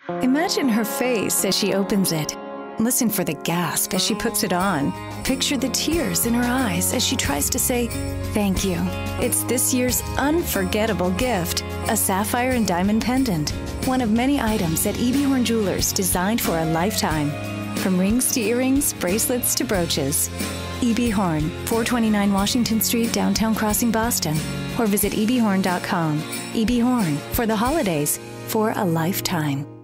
Imagine her face as she opens it. Listen for the gasp as she puts it on. Picture the tears in her eyes as she tries to say, thank you. It's this year's unforgettable gift, a sapphire and diamond pendant, one of many items at E.B. Horn Jewelers designed for a lifetime. From rings to earrings, bracelets to brooches. E.B. Horn, 429 Washington Street, Downtown Crossing, Boston. Or visit ebhorn.com. E.B. Horn, for the holidays, for a lifetime.